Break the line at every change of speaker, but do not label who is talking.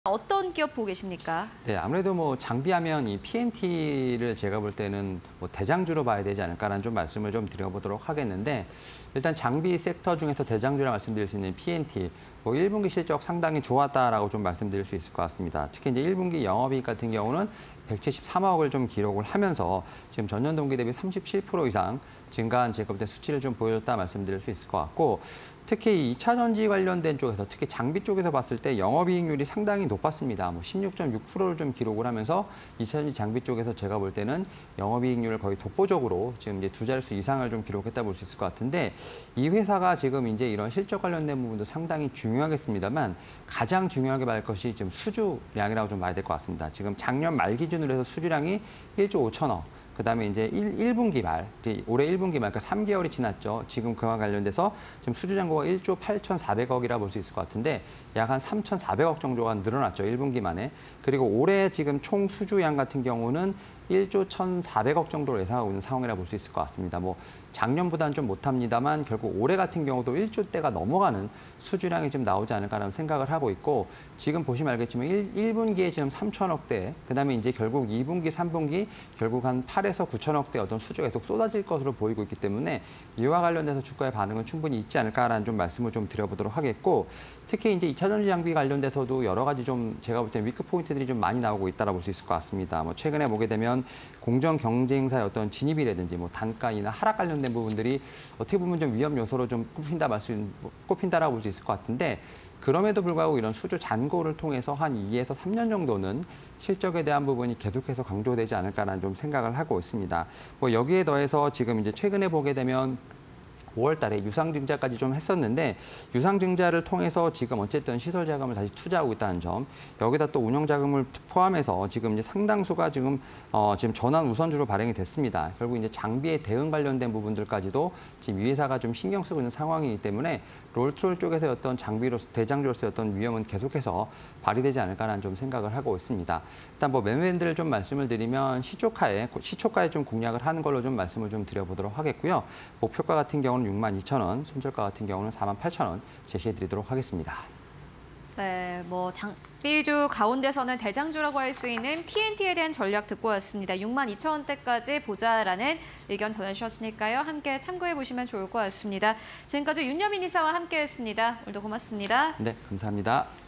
어떤 기업 보고 계십니까?
네, 아무래도 뭐 장비하면 이 P&T를 제가 볼 때는 뭐 대장주로 봐야 되지 않을까라는 좀 말씀을 좀 드려보도록 하겠는데, 일단 장비 섹터 중에서 대장주라 말씀드릴 수 있는 P&T, 뭐 1분기 실적 상당히 좋았다라고 좀 말씀드릴 수 있을 것 같습니다. 특히 이제 1분기 영업이익 같은 경우는 173억을 좀 기록을 하면서 지금 전년 동기 대비 37% 이상 증가한 제가 볼 때 수치를 좀 보여줬다 말씀드릴 수 있을 것 같고, 특히 이 2차 전지 관련된 쪽에서 특히 장비 쪽에서 봤을 때 영업이익률이 상당히 높았습니다. 뭐 16.6%를 좀 기록을 하면서 2차 전지 장비 쪽에서 제가 볼 때는 영업이익률을 거의 독보적으로 지금 이제 두 자릿수 이상을 좀 기록했다 볼 수 있을 것 같은데, 이 회사가 지금 이제 이런 실적 관련된 부분도 상당히 중요하겠습니다만 가장 중요하게 말 것이 지금 수주량이라고 좀 봐야 될 것 같습니다. 지금 작년 말 기준으로 해서 수주량이 1조 5천억. 그다음에 이제 1분기 말, 올해 1분기 말, 그러니까 3개월이 지났죠. 지금 그와 관련돼서 지금 수주 잔고가 1조 8,400억이라 볼 수 있을 것 같은데 약 한 3,400억 정도가 늘어났죠. 1분기 만에. 그리고 올해 지금 총 수주양 같은 경우는 1조 1,400억 정도로 예상하고 있는 상황이라 볼 수 있을 것 같습니다. 뭐 작년보다는 좀 못합니다만 결국 올해 같은 경우도 1조대가 넘어가는 수주량이 좀 나오지 않을까라는 생각을 하고 있고, 지금 보시면 알겠지만 1분기에 지금 3천억대, 그다음에 이제 결국 2분기, 3분기 결국 한 8에서 9천억대 어떤 수주가 계속 쏟아질 것으로 보이고 있기 때문에 이와 관련돼서 주가의 반응은 충분히 있지 않을까라는 좀 말씀을 좀 드려보도록 하겠고, 특히 이제 2차 전지 장비 관련돼서도 여러 가지 좀 제가 볼 때 위크 포인트들이 좀 많이 나오고 있다라 볼 수 있을 것 같습니다. 뭐 최근에 보게 되면 공정 경쟁사의 어떤 진입이라든지 뭐 단가이나 하락 관련된 부분들이 어떻게 보면 좀 위험 요소로 좀 꼽힌다라고 볼 수 있을 것 같은데, 그럼에도 불구하고 이런 수주 잔고를 통해서 한 2에서 3년 정도는 실적에 대한 부분이 계속해서 강조되지 않을까라는 좀 생각을 하고 있습니다. 뭐 여기에 더해서 지금 이제 최근에 보게 되면 5월 달에 유상증자까지 좀 했었는데, 유상증자를 통해서 지금 어쨌든 시설 자금을 다시 투자하고 있다는 점, 여기다 또 운영 자금을 포함해서 지금 이제 상당수가 지금 전환 우선주로 발행이 됐습니다. 결국 이제 장비에 대응 관련된 부분들까지도 지금 이 회사가 좀 신경 쓰고 있는 상황이기 때문에 롤트롤 쪽에서 어떤 장비로서 대장주로서의 어떤 위험은 계속해서 발휘되지 않을까라는 좀 생각을 하고 있습니다. 일단 뭐 매매인들을 좀 말씀을 드리면 시초가에 좀 공략을 하는 걸로 좀 말씀을 좀 드려보도록 하겠고요. 목표가 같은 경우는 62,000원, 손절가 같은 경우는 48,000원 제시해드리도록 하겠습니다.
네, 뭐 장비주 가운데서는 대장주라고 할 수 있는 P&T에 대한 전략 듣고 왔습니다. 62,000원대까지 보자라는 의견 전해주셨으니까요. 함께 참고해 보시면 좋을 것 같습니다. 지금까지 윤여민 이사와 함께했습니다. 오늘도 고맙습니다.
네, 감사합니다.